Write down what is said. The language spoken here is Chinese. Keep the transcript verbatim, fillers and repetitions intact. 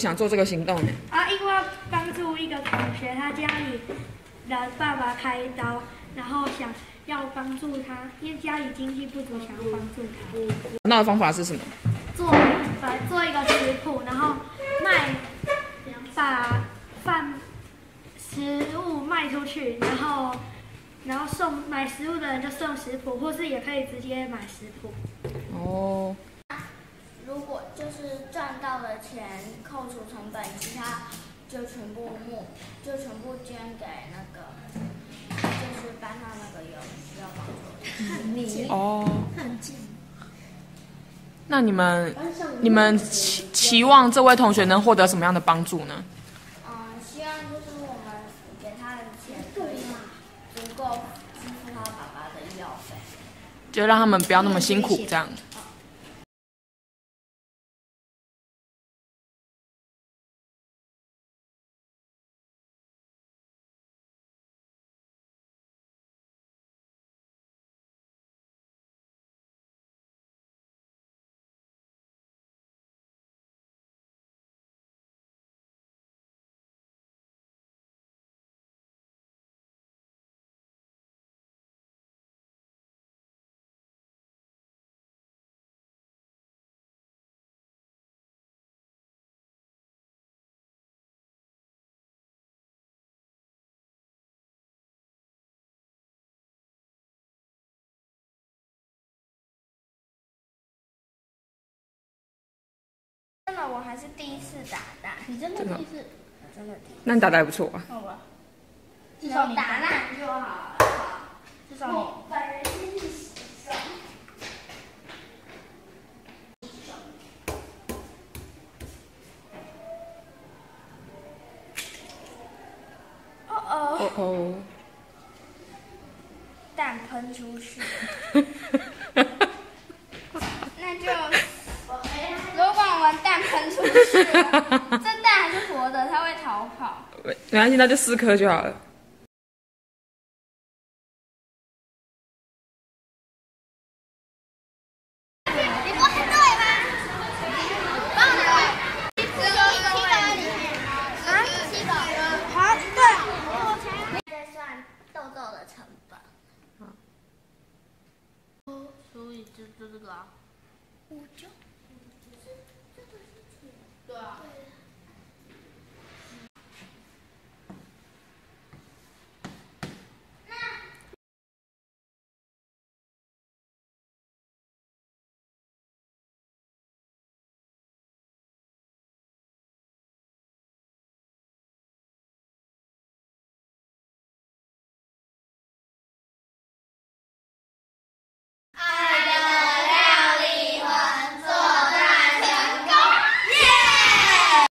想做这个行动呢？ 啊，因为要帮助一个同学，他家里的爸爸开刀，然后想要帮助他，因为家里经济不足，想要帮助他。 那的方法是什么？ 做把做一个食谱，然后卖，把饭食物卖出去，然后然后送买食物的人就送食谱，或是也可以直接买食谱。 哦。 如果就是赚到的钱扣除成本，其他就全部募，就全部捐给那个，就是班上那个有需要帮助的。 哦。那你们你们期期望这位同学能获得什么样的帮助呢？ 嗯，希望就是我们给他的钱可以足够支付他爸爸的医药费， 就让他们不要那么辛苦，这样。 真的，我还是第一次打蛋。 你真的第一次？ 真的第一次。 那你打得还不错啊。 好吧。 至少你打烂就好了。 至少你。 我本人先去洗手。哦哦。 哦哦。 蛋喷出去。那就。如果我们蛋喷出去了，这蛋还是活的，它会逃跑。 没没关系，那就四颗就好了。